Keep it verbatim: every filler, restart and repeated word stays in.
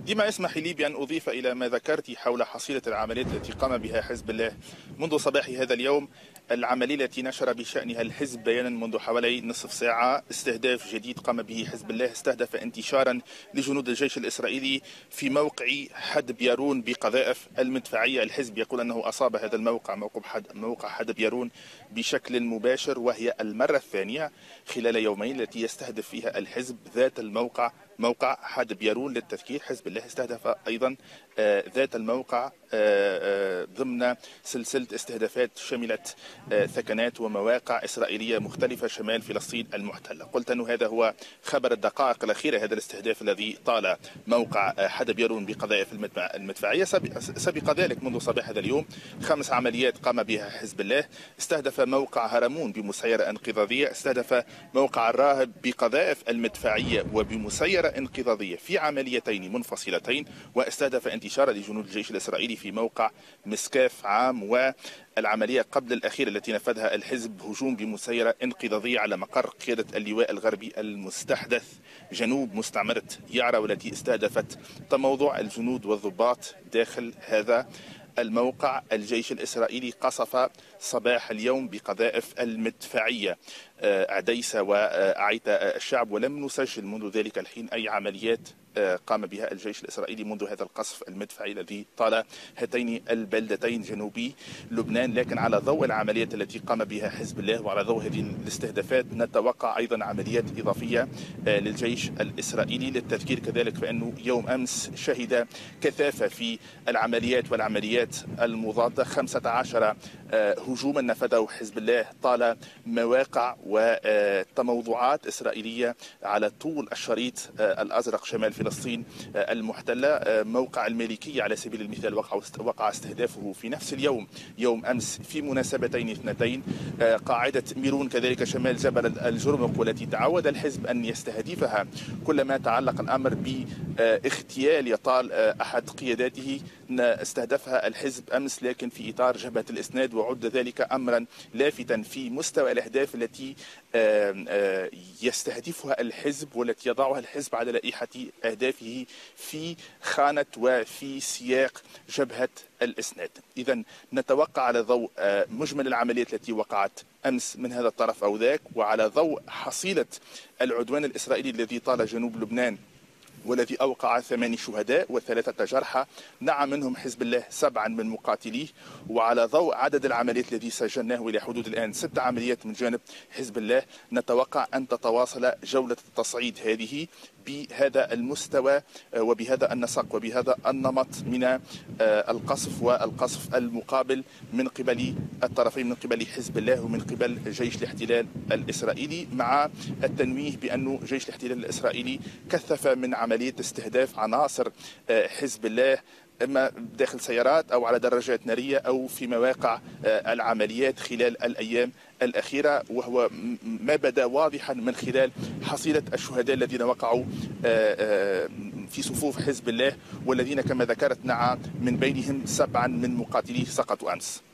ديما اسمح لي بأن أضيف إلى ما ذكرت حول حصيلة العمليات التي قام بها حزب الله منذ صباح هذا اليوم. العملية التي نشر بشأنها الحزب بيانا منذ حوالي نصف ساعة، استهداف جديد قام به حزب الله، استهدف انتشارا لجنود الجيش الإسرائيلي في موقع حدب يارون بقذائف المدفعية. الحزب يقول أنه أصاب هذا الموقع موقع حدب يارون بشكل مباشر، وهي المرة الثانية خلال يومين التي يستهدف فيها الحزب ذات الموقع، موقع حدب يارون. للتذكير، حزب الله استهدف أيضا ذات الموقع ضمن سلسلة استهدافات شملت ثكنات ومواقع إسرائيلية مختلفة شمال فلسطين المحتلة. قلت أنه هذا هو خبر الدقائق الأخيرة، هذا الاستهداف الذي طال موقع حدب يارون بقذائف المدفعية. سبق ذلك منذ صباح هذا اليوم خمس عمليات قام بها حزب الله، استهدف موقع هرمون بمسيرة انقضاضية، استهدف موقع الراهب بقذائف المدفعية وبمسيرة انقضاضية في عمليتين منفصلتين، واستهدف انتشار لجنود الجيش الإسرائيلي في موقع مسكاف عام. والعملية قبل الأخيرة التي نفذها الحزب هجوم بمسيرة انقضاضية على مقر قيادة اللواء الغربي المستحدث جنوب مستعمرة يعرى، والتي استهدفت تموضع الجنود والضباط داخل هذا الموقع. الجيش الإسرائيلي قصف صباح اليوم بقذائف المدفعية عديسة وأعيت الشعب، ولم نسجل منذ ذلك الحين أي عمليات قام بها الجيش الإسرائيلي منذ هذا القصف المدفعي الذي طال هاتين البلدتين جنوبي لبنان. لكن على ضوء العمليات التي قام بها حزب الله وعلى ضوء هذه الاستهدافات نتوقع أيضا عمليات إضافية للجيش الإسرائيلي. للتذكير كذلك فإنه يوم أمس شهد كثافة في العمليات والعمليات المضادة، خمسة عشر هجوما نفذه حزب الله طال مواقع وتموضعات إسرائيلية على طول الشريط الأزرق شمال فلسطين المحتلة. موقع المالكية على سبيل المثال وقع وقع استهدافه في نفس اليوم يوم أمس في مناسبتين اثنتين. قاعدة ميرون كذلك شمال جبل الجرمق، والتي تعود الحزب أن يستهدفها كلما تعلق الأمر باغتيال يطال أحد قياداته، استهدفها الحزب أمس لكن في إطار جبهة الإسناد، وعد ذلك أمرا لافتا في مستوى الأهداف التي يستهدفها الحزب والتي يضعها الحزب على لائحة أهدافه في خانة وفي سياق جبهة الإسناد. إذن نتوقع على ضوء مجمل العمليات التي وقعت أمس من هذا الطرف أو ذاك، وعلى ضوء حصيلة العدوان الإسرائيلي الذي طال جنوب لبنان والذي أوقع ثماني شهداء وثلاثة جرحى، نعم منهم حزب الله سبعا من مقاتليه، وعلى ضوء عدد العمليات الذي سجلناه إلى حدود الآن ست عمليات من جانب حزب الله، نتوقع أن تتواصل جولة التصعيد هذه بهذا المستوى وبهذا النسق وبهذا النمط من القصف والقصف المقابل من قبل الطرفين، من قبل حزب الله ومن قبل جيش الاحتلال الإسرائيلي، مع التنويه بأن جيش الاحتلال الإسرائيلي كثف من عملية استهداف عناصر حزب الله إما داخل سيارات أو على دراجات نارية أو في مواقع العمليات خلال الأيام الأخيرة، وهو ما بدا واضحا من خلال حصيلة الشهداء الذين وقعوا في صفوف حزب الله، والذين كما ذكرت نعم من بينهم سبعا من مقاتليه سقطوا أمس.